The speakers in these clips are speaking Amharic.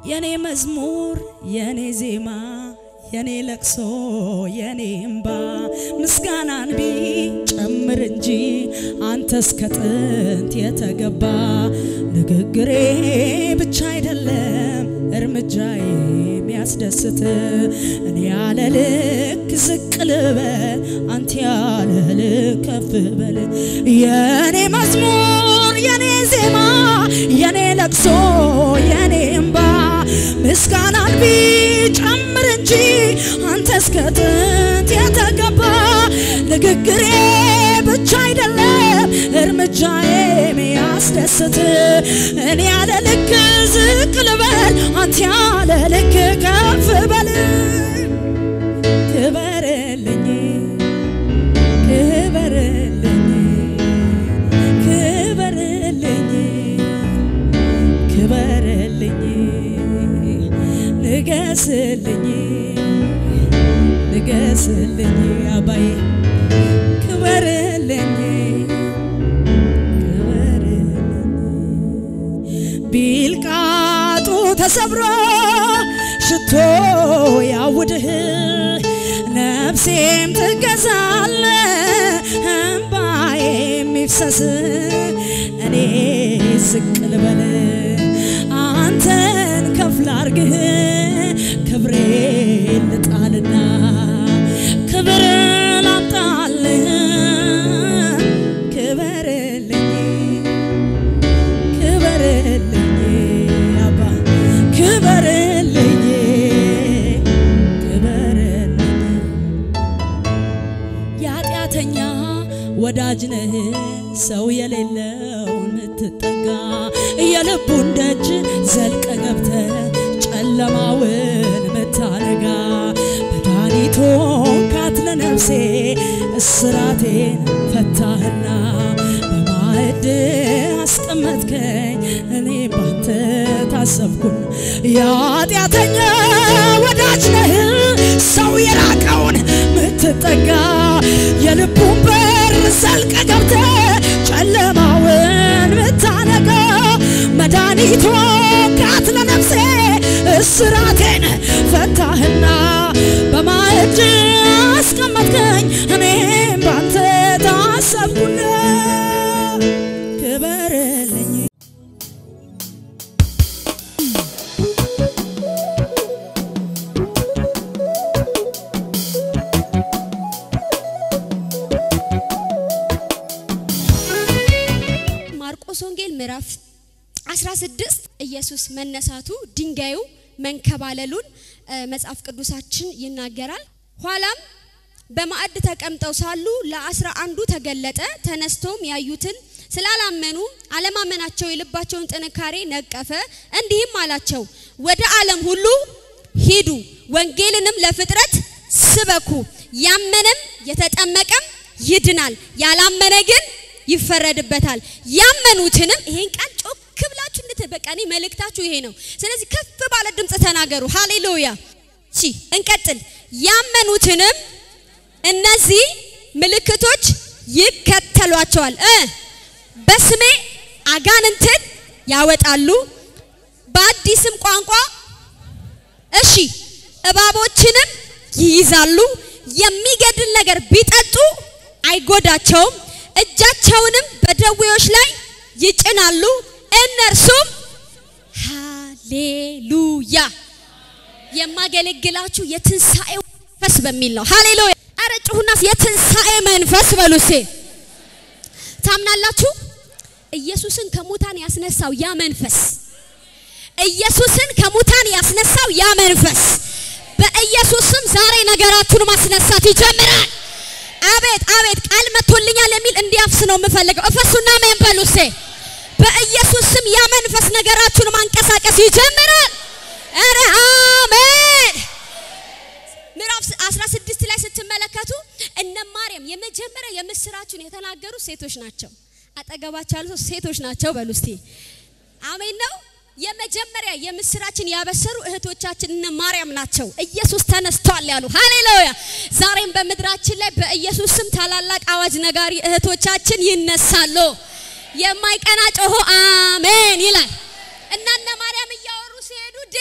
የኔ መዝሙር የኔ ዜማ የኔ ለቅሶ የኔ እንባ ምስጋናን ቢጨምር እንጂ አንተስ ከጥንት የተገባ ንግግሬ ብቻ አይደለም እርምጃዬ የሚያስደስት እኔ ያለ ልክ ዝቅ ልበል አንተ ያለ ልክ ከፍ በል የኔ መዝሙር የኔ ዜማ የኔ ለቅሶ የኔ እንባ ምስጋናን ቢጨምር እንጂ አንተስ ከጥንት የተገባ ንግግሬ ብቻ አይደለም እርምጃዬ የሚያስደስት እኔ ያለ ልክ ዝቅ ልበል አንተ ያለ ልክ ከፍ በል ክበርልኝ ክበርልኝ ክበርልኝ ክበርልኝ ንገስልኝ ንገስልኝ አባዬ ክበርልኝ ቢልቃጡ ተሰብሮ ሽቶ ያውድህ ነፍሴም ትገዛለ እንባዬም ይፍሰስ እኔ ዝቅ ልበል አንተን ከፍ ላርግህ ክብሬ ልጣልና ክብር ላምጣልህ ክበርልኝ ክበርልኝ አባ ክበርልኝ ክበርልኝ ያጢአተኛ ወዳጅ ነህ ሰው የሌለው ምትጠጋ የልቡን ደጅ ዘልቀ ገብተ ጨለማውን ምታረጋ መድኃኒቶ ካትለ ነፍሴ እስራቴን ፈታህና በማዕድ አስቀመጥከኝ እኔ ባንተ ታሰብኩን ያጢአተኛ ወዳጅ ነህ ሰው የራቀውን ምትጠጋ የልቡን በር ዘልቀ ገብተ ጨለማውን ምታነጋ መድኃኒቶ ካትለ ነፍሴ እስራቴን ፈታህና በማዕድ አስቀመጥከኝ እኔም ባንተ ታሰብኩና ክበርልኝ ማርቆስ ወንጌል ምዕራፍ 16 ኢየሱስ መነሳቱ ድንጋዩ መንከባለሉን መጽሐፍ ቅዱሳችን ይናገራል ኋላም በማዕድ ተቀምጠው ሳሉ ለ11 ተገለጠ ተነስቶም ያዩትን ስላላመኑ አለማመናቸው የልባቸውን ጥንካሬ ነቀፈ እንዲህም አላቸው ወደ ዓለም ሁሉ ሂዱ ወንጌልንም ለፍጥረት ስበኩ ያመነም የተጠመቀም ይድናል ያላመነ ግን ይፈረድበታል ያመኑትንም ይሄን ቃል ክብላችሁ እንተበቃኒ መልእክታችሁ ይሄ ነው ስለዚህ ከፍ ባለ ድምጽ ተናገሩ ሃሌሉያ እሺ እንቀጥል ያመኑትንም እነዚህ ምልክቶች ይከተሏቸዋል በስሜ አጋንንትን ያወጣሉ በአዲስም ቋንቋ እሺ እባቦችንም ይይዛሉ የሚገድል ነገር ቢጠጡ አይጎዳቸውም እጃቸውንም በደዌዎች ላይ ይጭናሉ እነርሱም ሃሌሉያ የማገለግላችሁ የትንሳኤው መንፈስ በሚል ነው ሃሌሉያ አረጭሁና የትንሳኤ መንፈስ በሉሴ ታምናላችሁ ኢየሱስን ከሙታን ያስነሳው ያ መንፈስ ኢየሱስን ከሙታን ያስነሳው ያ መንፈስ በኢየሱስም ዛሬ ነገራችሁን ማስነሳት ይጀምራል አቤት አቤት ቃል መጥቶልኛል የሚል እንዲያፍስ ነው የምፈልገው እፈሱና ምን በሉሴ በኢየሱስም ያ መንፈስ ነገራችሁን ማንቀሳቀስ ይጀምራል አረ አሜን ምዕራፍ 16 ላይ ስትመለከቱ እነ ማርያም የመጀመሪያ የምስራቹን የተናገሩ ሴቶች ናቸው አጠገባቸው ያሉ ሴቶች ናቸው በሉስቲ አሜን ነው የመጀመሪያ የምስራችን ያበሰሩ እህቶቻችን እነ ማርያም ናቸው ኢየሱስ ተነስቷል ያሉ ሃሌሉያ ዛሬም በመድራችን ላይ በኢየሱስ ስም ታላላቅ አዋጅ ነጋሪ እህቶቻችን ይነሳሉ የማይቀና ጮሆ አሜን ይላል እናና ማርያም እያወሩ ሲሄዱ ድንገት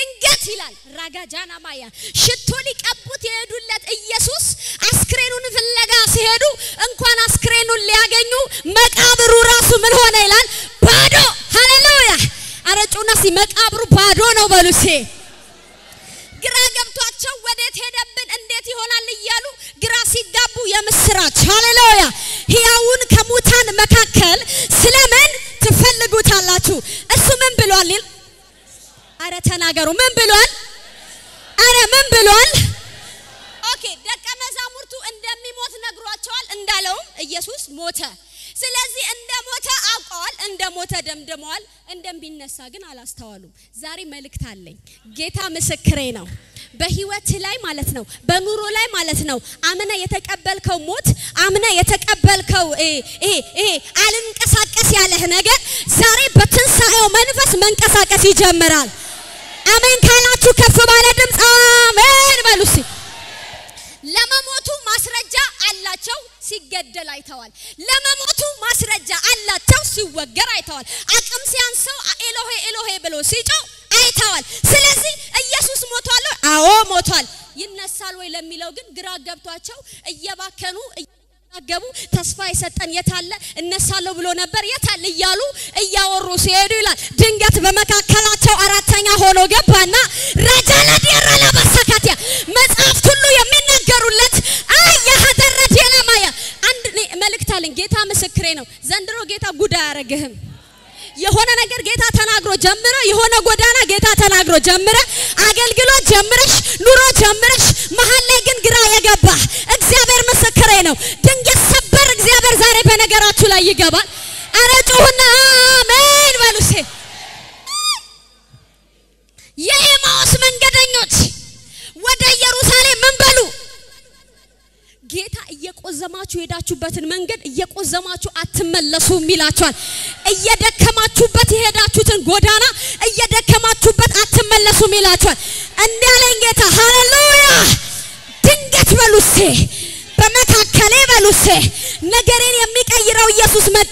ይላል ራጋጃና ማያ ሽቶ ሊቀቡት የሄዱለት ኢየሱስ አስክሬኑን ፍለጋ ሲሄዱ እንኳን አስክሬኑን ሊያገኙ መቃብሩ ራሱ ምን ሆነ ይላል ባዶ ሃሌሉያ አረጩና መቃብሩ ባዶ ነው በሉሴ ግራ ገብቷቸው ወዴት ሄደብን እንዴት ይሆናል እያሉ ግራ ሲጋቡ የምስራች ሃሌሉያ ሕያውን ከሙታን መካከል ስለምን ትፈልጉታላችሁ እሱ ምን ብሏል አረ ተናገሩ ምን ብሏል አረ ምን ብሏል ኦኬ ደቀ መዛሙርቱ እንደሚሞት ነግሯቸዋል እንዳለው ኢየሱስ ሞተ ስለዚህ እንደሞተ አውቀዋል እንደሞተ ደምድመዋል እንደሚነሳ ግን አላስተዋሉም ዛሬ መልእክት አለኝ ጌታ ምስክሬ ነው በህይወት ላይ ማለት ነው በኑሮ ላይ ማለት ነው አምና የተቀበልከው ሞት አምና የተቀበልከው አልንቀሳቀስ ያለህ ነገር ዛሬ በትንሳኤው መንፈስ መንቀሳቀስ ይጀምራል አሜን ካላችሁ ከፍ ባለ ድምጽ አሜን በሉሲ ለመሞቱ ማስረጃ አላቸው ሲገደል አይተዋል ለመሞቱ ማስረጃ አላቸው ሲወገር አይተዋል አቅም ሲያንሰው ኤሎሄ ኤሎሄ ብሎ ሲጮህ አይተዋል ስለዚህ ኢየሱስ ሞቷል አዎ ሞቷል ይነሳል ወይ ለሚለው ግን ግራ ገብቷቸው እየባከኑ ገቡ ተስፋ የሰጠን የታለ እነሳለው ብሎ ነበር የታለ እያሉ እያወሩ ሲሄዱ ይላል ድንገት በመካከላቸው አራተኛ ሆኖ ገባና ረጃላ ዲራላ በሰካቲያ መጽሐፍ ሁሉ የሚናገሩለት ያሐደረጀ ለማያ አንድ መልእክት አለኝ ጌታ ምስክሬ ነው ዘንድሮ ጌታ ጉዳ ያረግህም የሆነ ነገር ጌታ ተናግሮ ጀምረ የሆነ ጎዳና ጌታ ተናግሮ ጀምረ አገልግሎት ጀምረሽ ኑሮ ጀምረሽ መሃል ላይ ግን ግራ የገባ እግዚአብሔር ምስክሬ ነው ድንገት ሰበር እግዚአብሔር ዛሬ በነገራችሁ ላይ ይገባል አረጩና አሜን በሉሴ የኤማውስ መንገደኞች ወደ ኢየሩሳሌም ምን በሉ ጌታ እየቆዘማችሁ ሄዳችሁበትን መንገድ እየቆዘማችሁ አትመለሱም ይላችኋል እየደከማችሁበት የሄዳችሁትን ጎዳና እየደከማችሁበት አትመለሱም ይላችኋል እንዲያለኝ ጌታ ሃሌሉያ ድንገት በሉሴ በመካከሌ በሉሴ ነገሬን የሚቀይረው ኢየሱስ መጣ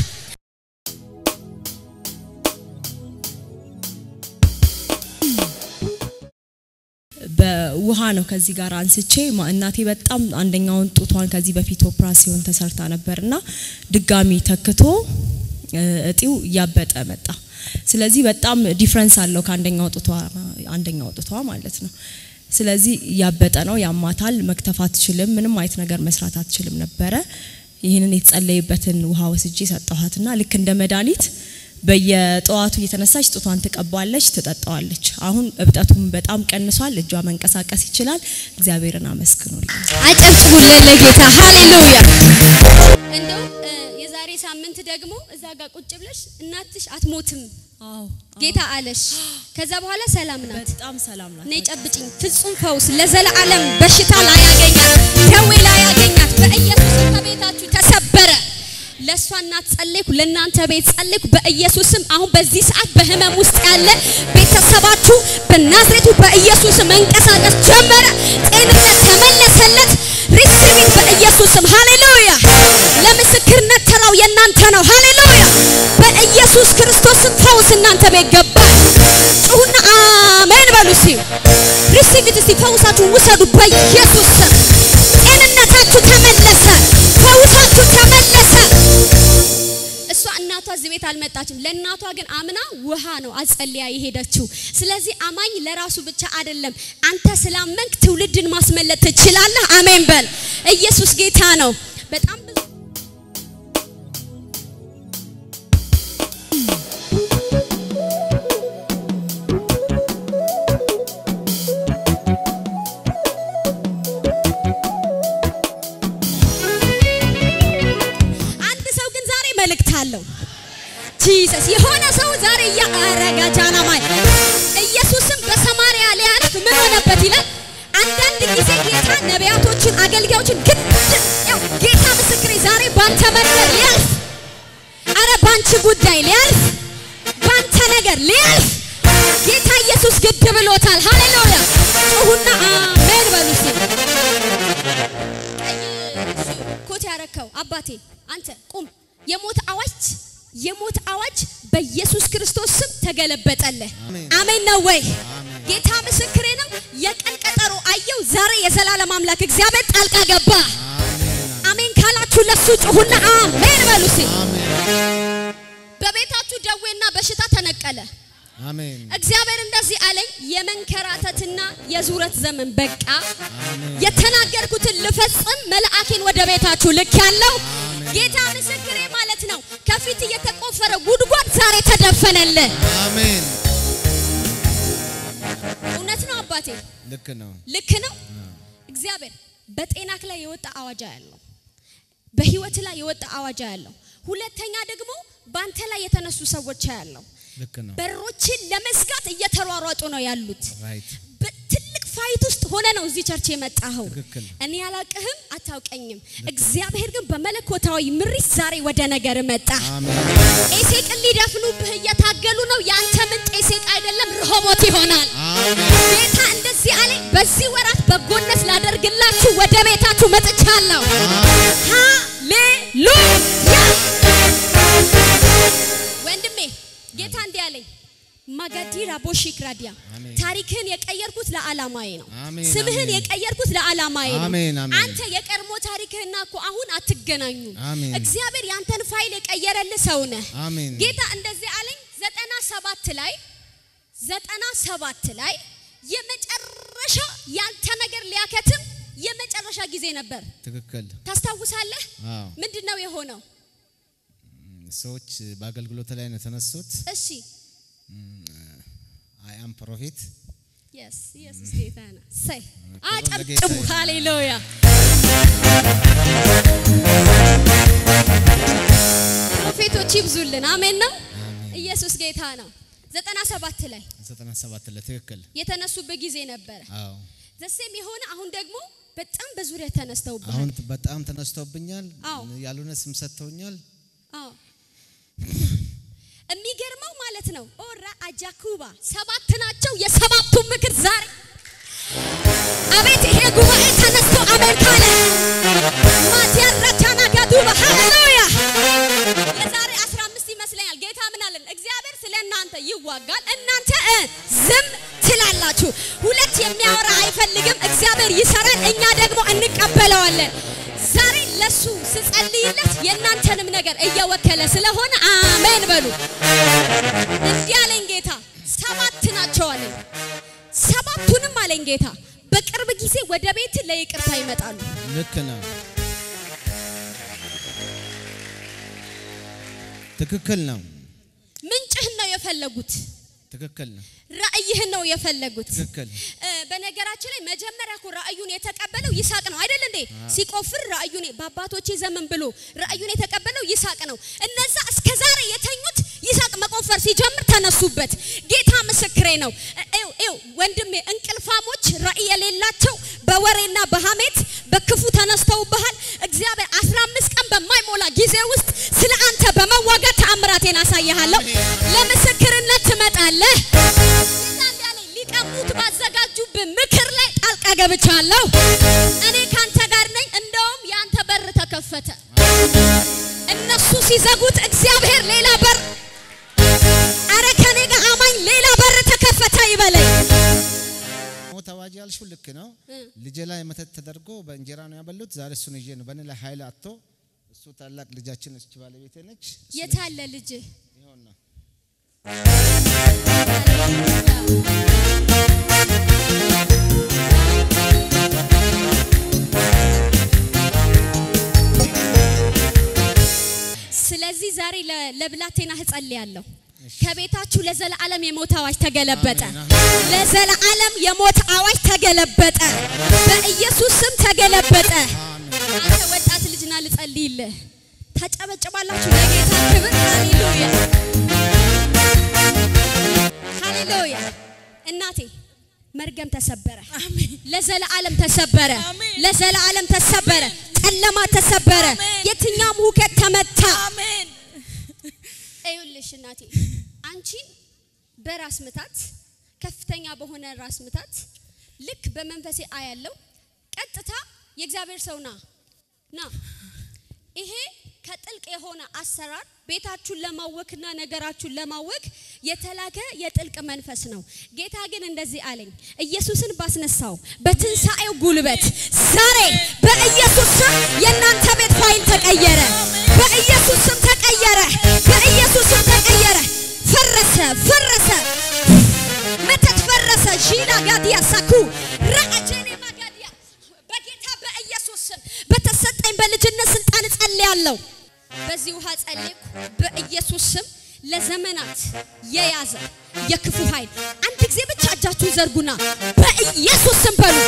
በውሃ ነው ከዚህ ጋር አንስቼ እናቴ በጣም አንደኛውን ጡቷን ከዚህ በፊት ኦፕራሲዮን ተሰርታ ነበርና ድጋሚ ተክቶ እጢው ያበጠ መጣ ስለዚህ በጣም ዲፈረንስ አለው ከአንደኛው ጡቷ ማለት ነው ስለዚህ ያበጠ ነው ያማታል መክተፍ አትችልም ምንም አይነት ነገር መስራት አትችልም ነበር ይሄንን የተጸለየበትን ውሃ ወስጄ ሰጣኋትና ልክ እንደ መድኃኒት በየጧቱ እየተነሳች ጡቷን ተቀባለች ተጠጣዋለች አሁን እብጠቱም በጣም ቀንሷል እጇ መንቀሳቀስ ይችላል እግዚአብሔርን አመስግኑልኝ አጨብጭቡልን ለጌታ ሃሌሉያ እንደው የዛሬ ሳምንት ደግሞ እዛ ጋር ቁጭ ብለሽ እናትሽ አትሞትም ጌታ አለሽ ከዛ በኋላ ሰላም ናት በጣም ሰላም ናት ነይ ጨብጭኝ ፍጹም ፈውስ ለዘላለም በሽታ ላይ ያገኛት ደዌ ላይ ያገኛት በኢየሱስ ከቤታችሁ ተሰበረ ለሷ እናት ጸልይኩ ለናንተ ቤት ጸልይኩ በኢየሱስም አሁን በዚህ ሰዓት በህመም ውስጥ ያለ ቤተሰባችሁ በናዝሬቱ በኢየሱስ መንቀሳቀስ ጀመረ ጤንነት ተመለሰለት ሪሲቪት በኢየሱስም ሃሌሉያ ለምስክርነት ተራው የናንተ ነው ሃሌሉያ በኢየሱስ ክርስቶስ ፈውስ እናንተ ቤት ገባ ጩሁና አሜን በሉሲ ሪሲቪት ፈውሳችሁ ውሰዱ በኢየሱስ ጤንነታችሁ ተመለሰ ፈውሳችሁ ተመለሰ እሷ እናቷ እዚህ ቤት አልመጣችም ለእናቷ ግን አምና ውሃ ነው አጸልያ ይሄደችው ስለዚህ አማኝ ለራሱ ብቻ አይደለም አንተ ስላመንክ ትውልድን ማስመለጥ ትችላለህ አሜን በል ኢየሱስ ጌታ ነው በጣም መልክታለው ጂሰስ የሆነ ሰው ዛሬ ያረጋጃና ማይ ኢየሱስም በሰማሪያ ሊያልፍ ምን ሆነበት ይላል አንዳንድ ጊዜ ጌታ ነቢያቶችን አገልጋዮችን ግድ ያው ጌታ ምስክሬ ዛሬ ባንተ መንገድ ሊያልፍ አረ ባንቺ ጉዳይ ሊያልፍ ባንተ ነገር ሊያልፍ ጌታ ኢየሱስ ግድ ብሎታል ሃሌሉያ ጩሁና አሜን በሉሲ ኮት ያረከው አባቴ አንተ ቁም የሞት አዋጅ በኢየሱስ ክርስቶስ ስም ተገለበጠለ አሜን ነው ወይ ጌታ ምስክሬ ነው የቀን ቀጠሮ አየው ዛሬ የዘላለም አምላክ እግዚአብሔር ጣልቃ ገባ አሜን ካላችሁ ለሱ ጩሁና አሜን በሉሲ በቤታችሁ ደዌና በሽታ ተነቀለ አሜን እግዚአብሔር እንደዚህ አለኝ የመንከራተትና የዙረት ዘመን በቃ የተናገርኩትን ልፈጽም መልአኬን ወደ ቤታችሁ ልክ ያለው ጌታ ምስክሬ ማለት ነው ከፊት የተቆፈረ ጉድጓድ ዛሬ ተደፈነለ አሜን እውነት ነው አባቴ ልክ ነው እግዚአብሔር በጤናክ ላይ የወጣ አዋጅ ያለው በህይወት ላይ የወጣ አዋጅ ያለው ሁለተኛ ደግሞ ባንተ ላይ የተነሱ ሰዎች ያለው በሮችን ለመስጋት እየተሯሯጡ ነው ያሉት በትልቅ ፋይት ውስጥ ሆነ ነው እዚህ ቸርች የመጣው እኔ ያላቀህም አታውቀኝም እግዚአብሔር ግን በመለኮታዊ ምሪት ዛሬ ወደ ነገር መጣ ኤሴቅ ሊደፍኑብህ እየታገሉ ነው ያንተ ምን ኤሴቅ አይደለም ረሆቦት ይሆናል ጌታ እንደዚህ አለኝ በዚህ ወራት በጎነት ላደርግላችሁ ወደ ቤታችሁ መጥቻለሁ ሃሌሉያ ወንድሜ ጌታ እንዲህ አለኝ ማጋዲራ ቦሽክራዲያ ታሪክን የቀየርኩት ለዓላማዬ ነው ስምህን የቀየርኩት ለዓላማዬ ነው አንተ የቀርሞ ታሪክህና እኮ አሁን አትገናኙ እግዚአብሔር ያንተን ፋይል የቀየረልህ ሰው ነህ ጌታ እንደዚህ አለኝ 97 ላይ የመጨረሻ ያንተ ነገር ሊያከትም የመጨረሻ ጊዜ ነበር ትክክል ታስታውሳለህ ምንድነው የሆነው ሰዎች በአገልግሎት ላይ ነው ተነሱት እሺ I am prophet yes ጌታ ነው say አጨብጭቡ ሃሌሉያ ፕሮፌቶች ይብዙልን አሜን ነው ኢየሱስ ጌታ ነው 97 ላይ ትክክል የተነሱበት ጊዜ ነበር አዎ ዘሴም የሆነ አሁን ደግሞ በጣም በዙሪያ ተነስተውብኛል አሁን በጣም ተነስተውብኛል ያሉነ ስም ሰጥተውኛል አዎ የሚገርመው ማለት ነው ኦራ አጃኩባ 7 ናቸው የሰባቱ ምክር ዛሬ አቤት ይሄ ጉባኤ ተነስቶ አሜን ካለ ማቲያራቻና ጋዱባ ሃሌሉያ የዛሬ 15 ይመስለኛል ጌታ ምን አለን እግዚአብሔር ስለናንተ ይዋጋል እናንተ ዝም ትላላችሁ ሁለት የሚያወራ አይፈልግም እግዚአብሔር ይሰራል እኛ ደግሞ እንቀበለዋለን ዛሬ ለሱ ስጸልይለት የናንተንም ነገር እየወከለ ስለሆነ አሜን በሉ እንዲህ አለኝ ጌታ 7 ናቸው አለኝ 7ቱንም አለኝ ጌታ በቅርብ ጊዜ ወደ ቤት ለይቅርታ ይመጣሉ ልክ ነው ትክክል ነው ምንጭህን ነው የፈለጉት ትክክል ነው ራእይህን ነው የፈለጉት ትክክል በነገራችን ላይ መጀመሪያ እኮ ራእዩን የተቀበለው ይስሐቅ ነው አይደል እንዴ ሲቆፍር ራእዩን በአባቶቼ ዘመን ብሎ ራእዩን የተቀበለው ይስሐቅ ነው እነዛ እስከዛሬ የተኙት ይስሐቅ መቆፈር ሲጀምር ተነሱበት ጌታ ምስክሬ ነው ወንድሜ እንቅልፋሞች ራእይ የሌላቸው በወሬና በሐሜት በክፉ ተነስተውብሃል እግዚአብሔር 15 ቀን በማይሞላ ጊዜ ውስጥ ስለ አንተ በመዋጋት ተአምራቴን አሳያለሁ ለምስክርነት ትመጣለህ ሊቀሙት ባዘጋጁብህ ምክር ላይ ጣልቃ ገብቻለሁ እኔ ካንተ ጋር ነኝ እንደውም ያንተ በር ተከፈተ እነሱ ሲዘጉት እግዚአብሔር ሌላ በር አረከኔ ጋር አማኝ ሌላ በር ተከፈተ ይበለኝ ሞታዋጂ ያልሽው ልክ ነው ልጄ ላይ መተት ተደርጎ በእንጀራ ነው ያበሉት ዛሬ እሱን ይዤ ነው በእኔ ላይ ኃይል አጥቶ እሱ ታላቅ ልጃችን እቺ ባለቤቴ ነች የታለ ልጅ ይሆንና ስለዚህ ዛሬ ለብላቴና እጸልያለሁ ከቤታችሁ ለዘላለም የሞት አዋጅ ተገለበጠ ለዘላለም የሞት አዋጅ ተገለበጠ በኢየሱስ ስም ተገለበጠ አንተ ወጣት ልጅና ልጸልይልህ ታጨበጭባላችሁ ለጌታ ክብር ሃሌሉያ ሃሌሉያ እናቴ መርገም ተሰበረ አሜን ለዘላለም ተሰበረ ለዘላለም ተሰበረ ጨለማ ተሰበረ የትኛውም ሁከት ተመታ አሜን አይውልሽ እናቴ አንቺ በራስ ምታት ከፍተኛ በሆነ ራስ ምታት ልክ በመንፈሴ አያለው ቀጥታ የእግዚአብሔር ሰውና ና ይሄ ከጥልቅ የሆነ አሰራር ቤታችሁን ለማወክና ነገራችሁን ለማወክ የተላከ የጥልቅ መንፈስ ነው። ጌታ ግን እንደዚህ አለኝ ኢየሱስን ባስነሳው በትንሳኤው ጉልበት ዛሬ በኢየሱስ ስም የናንተ ቤት ፋይል ተቀየረ። በኢየሱስ ስም ተቀየረ። በኢየሱስ ስም ተቀየረ። ፈረሰ መተት ፈረሰ። ሺላ ጋዲያ ሳኩ ረአጀኔ ማጋዲያ በጌታ በኢየሱስ ስም በተሰጠኝ በልጅነት ስልጣን ጸልያለሁ። በዚህ ውሃ ጸልይኩ በኢየሱስ ስም ለዘመናት የያዘ የክፉ ኃይል አንድ ጊዜ ብቻ እጃችሁን ዘርጉና በኢየሱስ ስም በሉ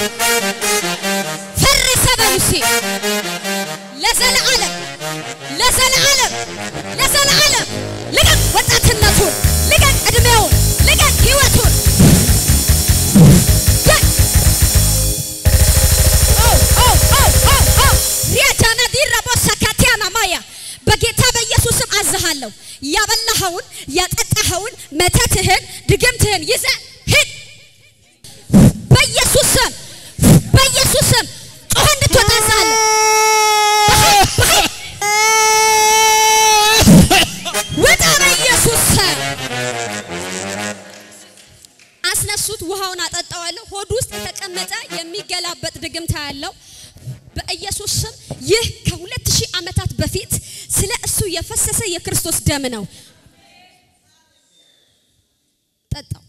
ፈረሰ በሉሲ ለዘላለም ልቀቅ ወጣትነቱን ልቀቅ እድሜውን ልቀቅ ህይወቱን ሪያጃና ዲራቦ ሰካቲያና ማያ በጌታ በኢየሱስ ስም አዝሃለሁ። ያበላኸውን ያጠጣኸውን መተትህን ድግምትህን ይዘህ ሂድ በኢየሱስ ስም ጮህ እንድትወጣ አዝሃለሁ። ወጣ በኢየሱስ ስም አስነሱት። ውሃውን አጠጣዋለሁ። ሆድ ውስጥ የተቀመጠ የሚገላበጥ ድግምት ያለው በኢየሱስ ስም ይህ ከ2000 ዓመታት በፊት ስለ እሱ የፈሰሰ የክርስቶስ ደም ነው። ጠጣው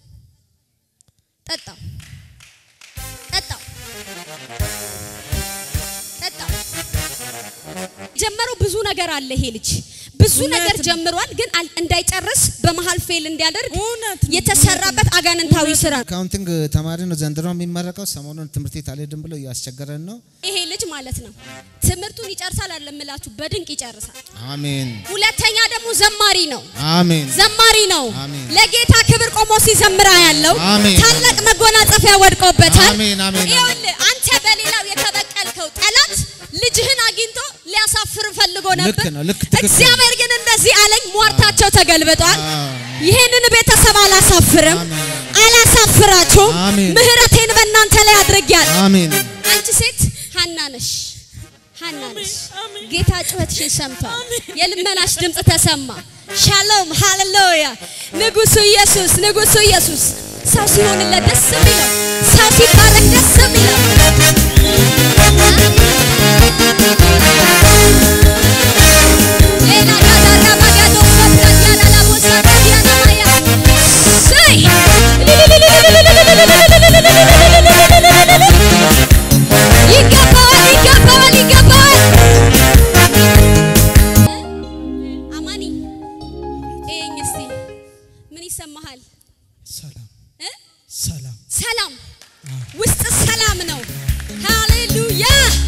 ጀመረው። ብዙ ነገር አለ ይሄ ልጅ ብዙ ነገር ጀምሯል፣ ግን እንዳይጨርስ በመሃል ፌል እንዲያደርግ የተሰራበት አጋንንታዊ ስራ። አካውንቲንግ ተማሪ ነው ዘንድሮ የሚመረቀው። ሰሞኑን ትምህርት ቤት አልሄድም ብሎ ያስቸገረን ነው ይሄ ልጅ ማለት ነው። ትምህርቱን ይጨርሳል አይደልምላችሁ? በድንቅ ይጨርሳል። አሜን። ሁለተኛ ደግሞ ዘማሪ ነው። አሜን። ዘማሪ ነው። ለጌታ ክብር ቆሞ ሲዘምራ ያለው ታላቅ መጎናጸፊያ ወድቆበታል። አሜን። ይኸውልህ አንተ በሌላው የተበቀልከው ጠላት ልጅህን አግኝቶ ሊያሳፍር ፈልጎ ነበር። እግዚአብሔር ግን እንደዚህ አለኝ ሟርታቸው ተገልብጧል። ይሄንን ቤተሰብ አላሳፍራችሁም። ምህረቴን በእናንተ ላይ አድርጌያለሁ። አሜን። አንቺ ሴት ሐና ነሽ። ጌታ ጩኸትሽን ሰምቷል። የልመናሽ ድምጽ ተሰማ። ሻሎም ሃሌሉያ። ንጉሱ ኢየሱስ ሰው ሲሆንለት ደስ የሚለው ሰው ሲባረክ ደስ የሚለው ሌላ ጋዳራ ማጋዶ ሰብራያ ላላቦሳ ያና ማያ ሰይ ይገባል። አማኒ እስቲ ምን ይሰማሃል? ሰላም ውስጥ ሰላም ነው። ሃሌሉያ።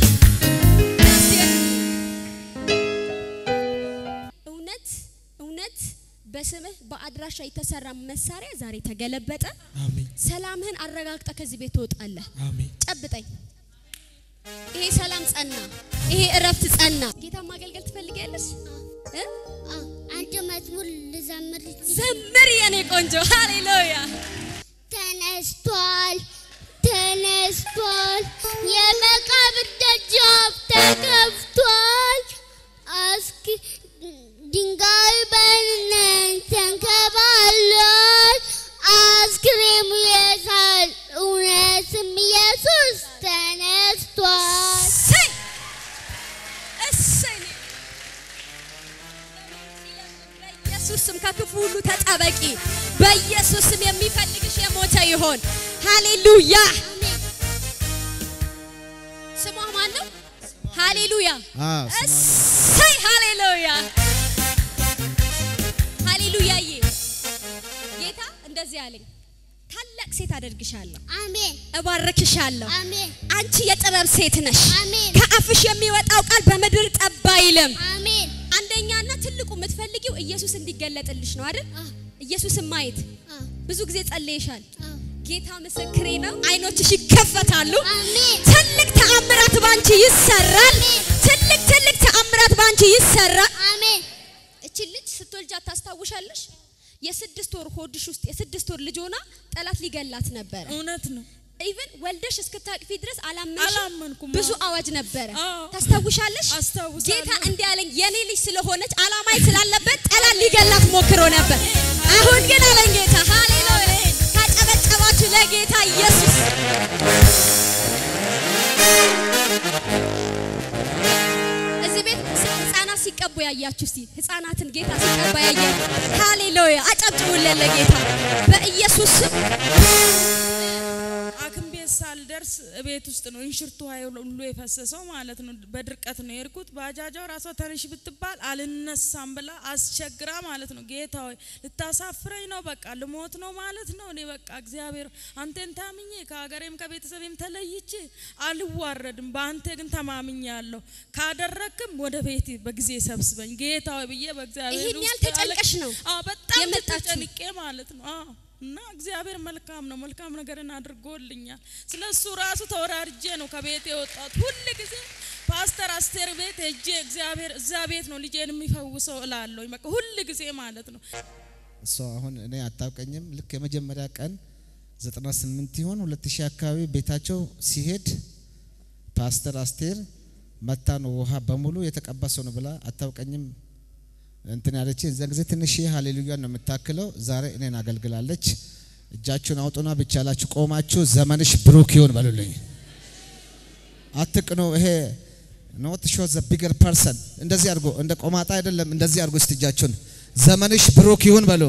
እውነት በስምህ በአድራሻ የተሰራ መሳሪያ ዛሬ ተገለበጠ። አሜን። ሰላምህን አረጋግጠ ከዚህ ቤት ትወጣለህ። አሜን። ጨብጠኝ። ይሄ ሰላም ጸና፣ ይሄ እረፍት ጸና። ጌታ ማገልገል ትፈልጊያለሽ? አንተ መዝሙር ልዘምር። ዘምር የኔ ቆንጆ። ሃሌሉያ። ተነስቷል የመቃብር ደጃፍ ተከፍቷል። እስኪ ድንጋይ በነን ተንከባሏል። አስክሬሙ የሳል እውነትም ኢየሱስ ተነስቷል። በኢየሱስም ከክፉ ሁሉ ተጠበቂ። በኢየሱስም የሚፈልግሽ የሞተ ይሆን። ሃሌሉያ። ስሟ ማን ነው? ሃሌሉያ። እሰይ ሃሌሉያ። ሃሌሉያዬ ጌታ እንደዚህ አለኝ። ታላቅ ሴት አደርግሻለሁ። አሜን። እባርክሻለሁ። አሜን። አንቺ የጥበብ ሴት ነሽ። አሜን። ከአፍሽ የሚወጣው ቃል በምድር ጠብ አይልም። አሜን። አንደኛና ትልቁ የምትፈልጊው ኢየሱስ እንዲገለጥልሽ ነው አይደል? ኢየሱስን ማየት ብዙ ጊዜ ጸልየሻል። ጌታ ምስክሬ ነው። አይኖችሽ ይከፈታሉ። አሜን። ትልቅ ተአምራት ባንቺ ይሰራል። ትልቅ ተአምራት ባንቺ ይሰራል። አሜን። እቺ ልጅ ስትወልጃት ታስታውሻለሽ? የ6 ወር ሆድሽ ውስጥ የ6 ወር ልጅ ሆና ጠላት ሊገላት ነበር። እውነት ነው። ኢቭን ወልደሽ እስክታቅፊ ድረስ አላመንኩም ብዙ አዋጅ ነበር ታስተውሻለሽ ጌታ እንዲያለኝ የኔ ልጅ ስለሆነች አላማይ ስላለበት ጠላት ሊገላት ሞክሮ ነበር አሁን ግን አለኝ ጌታ ሃሌሉያ ካጨበጨባችሁ ለጌታ ኢየሱስ እዚህ ቤት ህፃናት ሲቀቡ ያያችሁ እስቲ ህፃናትን ጌታ ሲቀባ ያየ ሃሌሉያ አጨብጭቡለት ለጌታ በኢየሱስ ስም ሳልደርስ ቤት ውስጥ ነው እንሽርቱ ኃይል ሁሉ የፈሰሰው ማለት ነው በድርቀት ነው የርኩት ባጃጃው ራሷ ተነሽ ብትባል አልነሳም ብላ አስቸግራ ማለት ነው ጌታ ሆይ ልታሳፍረኝ ነው በቃ ልሞት ነው ማለት ነው እኔ በቃ እግዚአብሔር አንተን ታምኜ ከሀገሬም ከቤተሰቤም ተለይቼ አልዋረድም በአንተ ግን ተማምኛለሁ ካደረክም ወደ ቤቴ በጊዜ ሰብስበኝ ጌታ ሆይ ብዬ በእግዚአብሔር ይሄን ያልተጨንቀሽ ነው በጣም ተጨንቄ ማለት ነው እና እግዚአብሔር መልካም ነው መልካም ነገርን አድርጎልኛል ስለሱ ራሱ ተወራርጄ ነው ከቤቴ ወጣት ሁሉ ጊዜ ፓስተር አስቴር ቤት ሄጄ እግዚአብሔር እዛ ቤት ነው ልጄን የሚፈውሰው እላለሁ በቃ ሁሉ ጊዜ ማለት ነው እሷ አሁን እኔ አታውቀኝም ልክ የመጀመሪያ ቀን 98 ይሆን 2000 አካባቢ ቤታቸው ሲሄድ ፓስተር አስቴር መታ ነው ውሃ በሙሉ የተቀባሰው ነው ብላ አታውቀኝም እንትን ያለች እዛ ጊዜ ትንሽ ሃሌሉያ ነው የምታክለው ዛሬ እኔን አገልግላለች እጃችሁን አውጡና ብቻላችሁ ቆማችሁ ዘመንሽ ብሩክ ይሁን በሉልኝ አትቅኑ ይሄ not show the bigger person እንደዚህ አድርጎ እንደ ቆማጣ አይደለም እንደዚህ አድርጎ እጃችሁን ዘመንሽ ብሩክ ይሁን በሉ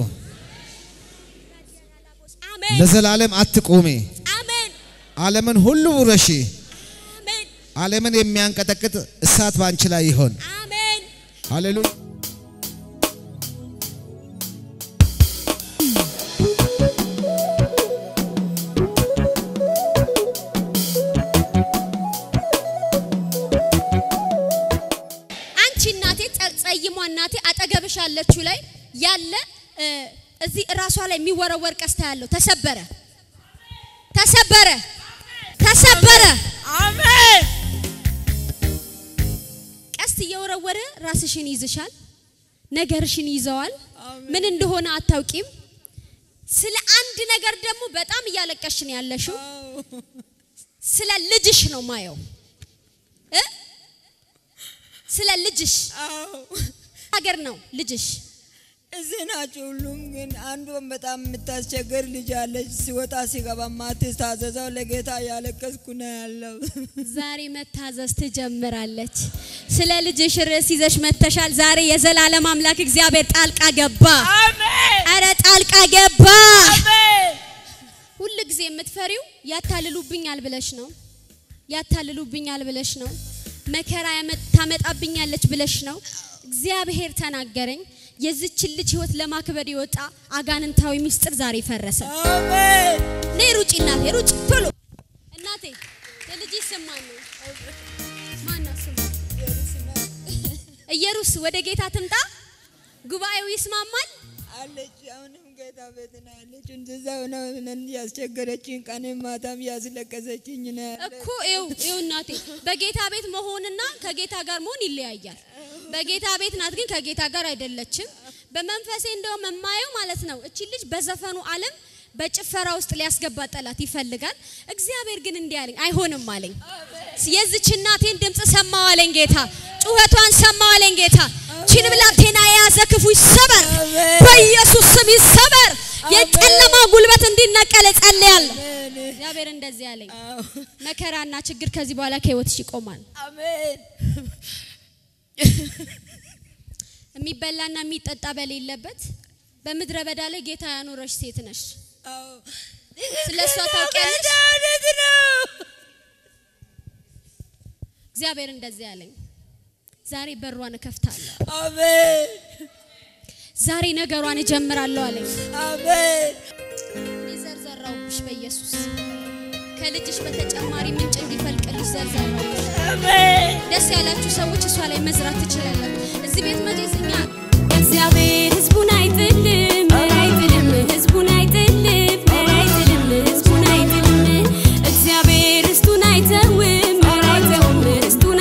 አሜን ለዘላለም አትቆሚ አሜን ዓለምን ሁሉ ውረሺ አሜን ዓለምን የሚያንቀጠቅጥ እሳት ባንቺ ላይ ይሁን አሜን ሃሌሉያ እናቴ አጠገብሻለችው ላይ ያለ እዚህ ራሷ ላይ የሚወረወር ቀስታ ያለው ተሰበረ አሜን ቀስት እየወረወረ ራስሽን ይዝሻል ነገርሽን ይዘዋል ምን እንደሆነ አታውቂም ስለ አንድ ነገር ደግሞ በጣም እያለቀሽ ነው ያለሽው ስለ ልጅሽ ነው ማየው ስለ ልጅሽ ሀገር ነው ልጅሽ እዚናችሁ ሁሉም ግን አንዱን በጣም የምታስቸግር ልጅ አለች ሲወጣ ሲገባ ማትታዘዘው ለጌታ ያለቀስኩ ነው ያለው ዛሬ መታዘዝ ትጀምራለች ስለ ልጅሽ ርዕስ ይዘሽ መተሻል ዛሬ የዘላለም አምላክ እግዚአብሔር ጣልቃ ገባ አሜን አረ ጣልቃ ገባ አሜን ሁሉ ጊዜ የምትፈሪው ያታልሉብኛል ብለሽ ነው መከራ ታመጣብኛለች ብለሽ ነው እግዚአብሔር ተናገረኝ የዚች ልጅ ህይወት ለማክበር ይወጣ አጋንንታዊ ሚስጥር ዛሬ ፈረሰ አሜን ለሩጭ እናቴ ሩጭ ቶሎ እናቴ ለልጅ ይሰማል ማን አስማ ኢየሩስ ወደ ጌታ ትምጣ ጉባኤው ይስማማል አለች አሁንም ጌታ ቤትና አለች እንደዛው ነው ያስቸገረችኝ ቀንም ማታም ያስለቀሰችኝ ነው እኮ ይው እናቴ በጌታ ቤት መሆንና ከጌታ ጋር መሆን ይለያያል በጌታ ቤት ናት ግን ከጌታ ጋር አይደለችም በመንፈሴ እንደው መማየው ማለት ነው እቺ ልጅ በዘፈኑ ዓለም በጭፈራ ውስጥ ሊያስገባ ጠላት ይፈልጋል እግዚአብሔር ግን እንዲያለኝ አይሆንም አለኝ የዚች እናቴን ድምጽ ሰማው አለኝ ጌታ ጩኸቷን ሰማው አለኝ ጌታ ቺን ብላቴና የያዘ ክፉ ይሰበር በኢየሱስ ስም ይሰበር የጨለማ ጉልበት እንዲነቀል ጸልያለሁ እግዚአብሔር እንደዚህ ያለኝ መከራና ችግር ከዚህ በኋላ ከህይወትሽ ይቆማል አሜን የሚበላና የሚጠጣ በሌለበት በመድረ በዳ ላይ ጌታ ያኖረሽ ሴት ነሽ አዎ ስለሷ ታውቂያለሽ እግዚአብሔር እንደዚህ ያለኝ ዛሬ በሯን ከፍታለሁ አሜን ዛሬ ነገሯን እጀምራለሁ አለኝ አሜን ዘርዘራውብሽ በኢየሱስ ከልጅሽ በተጨማሪ ምንጭ እንዲፈልቅልሽ ዘርዘራው አሜን ደስ ያላችሁ ሰዎች እሷ ላይ መዝራት ትችላላችሁ እዚህ ቤት መጀስኛ እግዚአብሔር ህዝቡን አይጥልም ህዝቡን አይጥልም እግዚአብሔር ርስቱን አይተውም ርስቱን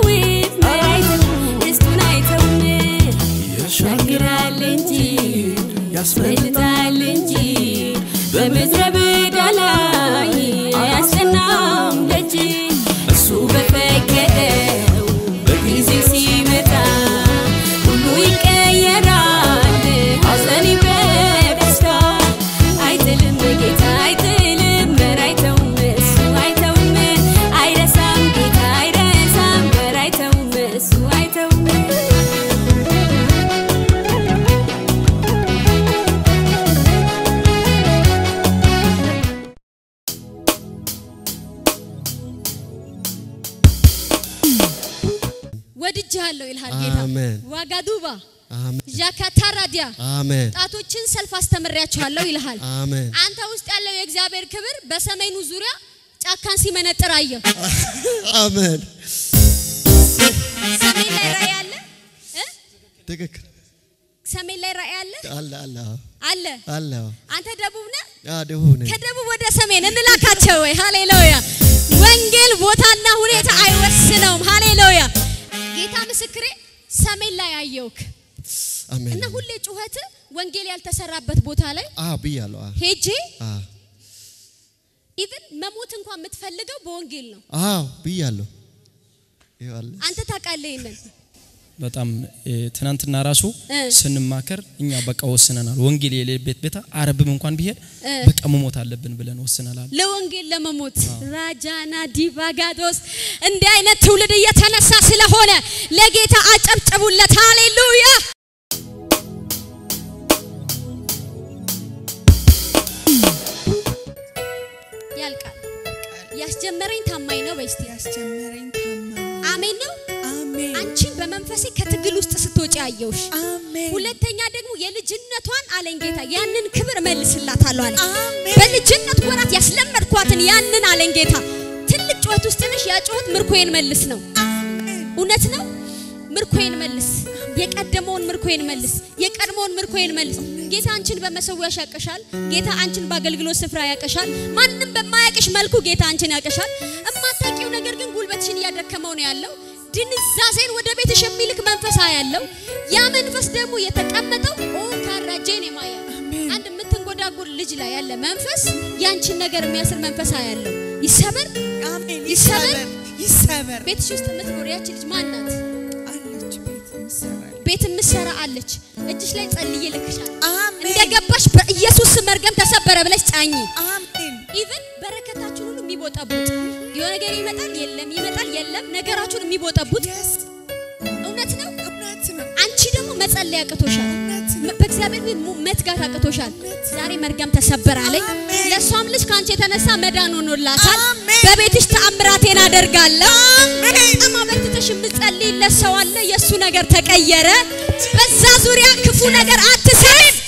አይተውም ያሻግራል እንጂ ያስፈልጣል እንጂ በምድረ በዳ ላይ ወድጄሃለሁ ይልሃል ጌታ አሜን ዋጋዱባ አሜን ጃካታራዲያ አሜን ጣቶችን ሰልፍ አስተምሪያችኋለሁ ይልሃል አሜን አንተ ውስጥ ያለው የእግዚአብሔር ክብር በሰሜኑ ዙሪያ ጫካን ሲመነጥር አየሁ አሜን ሰሜን ላይ ራእይ አለ ትክክል ሰሜን ላይ ራእይ አለ አለ አንተ ደቡብ ነህ ደቡብ ነህ ከደቡብ ወደ ሰሜን እንላካቸው ወይ ሃሌሉያ ወንጌል ቦታና ሁኔታ አይወስነውም ሃሌሉያ ጌታ ምስክሬ ሰሜን ላይ አየውክ አሜን እና ሁሌ ጩኸት ወንጌል ያልተሰራበት ቦታ ላይ ብያለሁ ሄጄ ኢቭን መሞት እንኳን የምትፈልገው በወንጌል ነው ብያለሁ ይዋል አንተ ታውቃለህ ይሄንን በጣም ትናንትና ራሱ ስንማከር እኛ በቃ ወስነናል ወንጌል የሌለበት ቤታ አረብም እንኳን ቢሄድ በቃ መሞት አለብን ብለን ወስነናል ለወንጌል ለመሞት ራጃና ዲቫጋዶስ እንደ አይነት ትውልድ እየተነሳ ስለሆነ ለጌታ አጨብጭቡለት ሃሌሉያ ያልቃል ያስጀመረኝ ታማኝ ነው በስቲ ያስጀመረኝ ታማኝ አሜን ነው አሜን አንቺን በመንፈሴ ከትግል ውስጥ ስትወጪ አየውሽ አሜን ሁለተኛ ደግሞ የልጅነቷን አለኝ ጌታ ያንን ክብር መልስላታለሁ አለ አሜን በልጅነት ወራት ያስለመድኳትን ያንን አለኝ ጌታ ትልቅ ጩኸት ውስጥ ነሽ ያ ጩኸት ምርኮዬን መልስ ነው እውነት ነው ምርኮዬን መልስ የቀደመውን ምርኮዬን መልስ የቀድሞውን ምርኮዬን መልስ ጌታ አንቺን በመሰዊያሽ ያቀሻል ጌታ አንቺን በአገልግሎት ስፍራ ያቀሻል ማንንም በማያቀሽ መልኩ ጌታ አንቺን ያቀሻል እማታቂው ነገር ግን ጉልበትሽን ያደከመው ነው ያለው ድንዛዜን ወደ ቤትሽ የሚልክ መንፈስ ያለው ያ መንፈስ ደግሞ የተቀመጠው ካራጄን የማያ አንድ የምትንጎዳጉር ልጅ ላይ ያለ መንፈስ ያንቺን ነገር የሚያስር መንፈስ ያለው ይሰበር አሜን ይሰበር ቤትሽ ውስጥ የምትኖር ያቺ ልጅ ማን ናት አለች ቤት ምሰራ አለች እጅሽ ላይ ጸልዬ ልክሻል አሜን እንደገባሽ በኢየሱስ መርገም ተሰበረ ብለሽ ጫኝ አሜን ኢቭን በረከታችሁን ሁሉ የሚቦጣቡት የሆነ ነገር ይመጣል የለም ነገራችሁን የሚቦጣቡት እውነት ነው አንቺ ደግሞ መጸለይ ያቀቶሻል በእግዚአብሔር ቤት መትጋት አቀቶሻል ዛሬ መርገም ተሰበረ አለኝ ለሷም ልጅ ካንቺ የተነሳ መዳን ሆኖላታል በቤትሽ ተአምራቴን አደርጋለሁ አማበርትተሽ ምጸልይ ለሰው አለ የሱ ነገር ተቀየረ በዛ ዙሪያ ክፉ ነገር አትሰሪ